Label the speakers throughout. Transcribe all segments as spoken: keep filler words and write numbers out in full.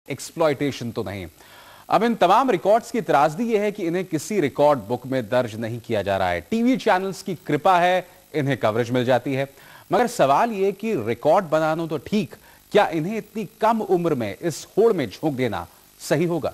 Speaker 1: Exploitation तो नहीं। अब इन तमाम रिकॉर्ड्स की त्रासदी यह है कि इन्हें किसी रिकॉर्ड बुक में दर्ज नहीं किया जा रहा है। टीवी चैनल्स की कृपा है, इन्हें कवरेज मिल जाती है। मगर सवाल यह कि रिकॉर्ड बनाना तो ठीक, क्या इन्हें इतनी कम उम्र में इस होड़ में झोंक देना सही होगा?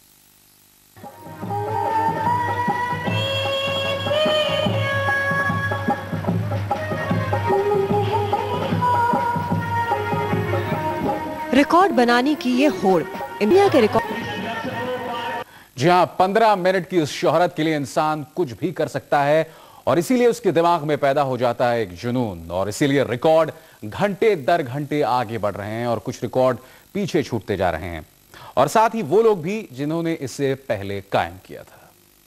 Speaker 2: रिकॉर्ड बनाने की ये होड़ इंडिया के रिकॉर्ड।
Speaker 1: जी हां, पंद्रह मिनट की इस शोहरत के लिए इंसान कुछ भी कर सकता है और इसीलिए उसके दिमाग में पैदा हो जाता है एक जुनून, और इसीलिए रिकॉर्ड घंटे दर घंटे आगे बढ़ रहे हैं और कुछ रिकॉर्ड पीछे छूटते जा रहे हैं, और साथ ही वो लोग भी जिन्होंने इसे पहले कायम किया था।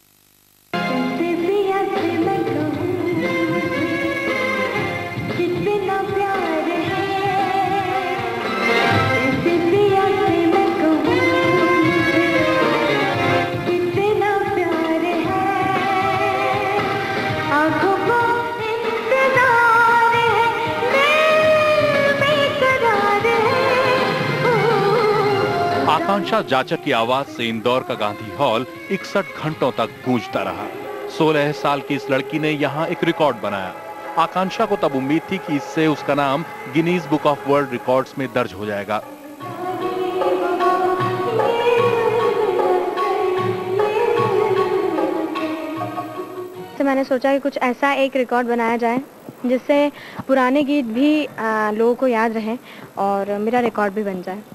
Speaker 3: आकांक्षा जाचक की आवाज से इंदौर का गांधी हॉल इकसठ घंटों तक गूंजता रहा। सोलह साल की इस लड़की ने यहाँ एक रिकॉर्ड बनाया। आकांक्षा को तब उम्मीद थी कि इससे उसका नाम Guinness Book of World Records में दर्ज हो जाएगा।
Speaker 4: तो मैंने सोचा कि कुछ ऐसा एक रिकॉर्ड बनाया जाए जिससे पुराने गीत भी आ, लोगों को याद रहे और मेरा रिकॉर्ड भी बन जाए।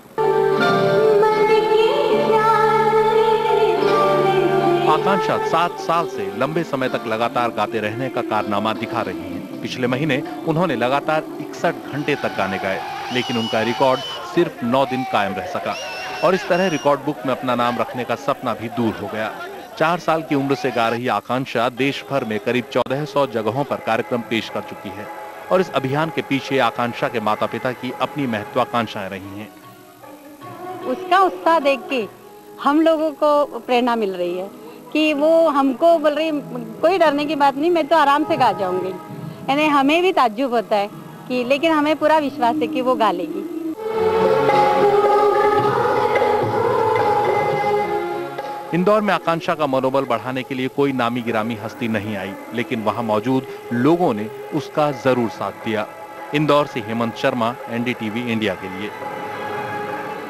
Speaker 3: आकांक्षा सात साल से लंबे समय तक लगातार गाते रहने का कारनामा दिखा रही हैं। पिछले महीने उन्होंने लगातार इकसठ घंटे तक गाने गाए, लेकिन उनका रिकॉर्ड सिर्फ नौ दिन कायम रह सका और इस तरह रिकॉर्ड बुक में अपना नाम रखने का सपना भी दूर हो गया। चार साल की उम्र से गा रही आकांक्षा देश भर में करीब चौदह सौ जगहों पर कार्यक्रम पेश कर चुकी है और इस अभियान के पीछे आकांक्षा के माता पिता की अपनी महत्वाकांक्षाएं रही हैं।
Speaker 5: उसका उत्साह देख के हम लोगों को प्रेरणा मिल रही है कि वो हमको बोल रही कोई डरने की बात नहीं, मैं तो आराम से गा जाऊंगी। यानी हमें भी ताज्जुब होता है कि, लेकिन हमें पूरा विश्वास है कि वो गा लेगी।
Speaker 3: इंदौर में आकांक्षा का मनोबल बढ़ाने के लिए कोई नामी गिरामी हस्ती नहीं आई, लेकिन वहां मौजूद लोगों ने उसका जरूर साथ दिया। इंदौर से हेमंत शर्मा, एनडीटीवी इंडिया के लिए।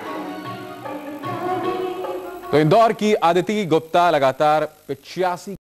Speaker 1: तो इंदौर की आदिति गुप्ता लगातार पिचासी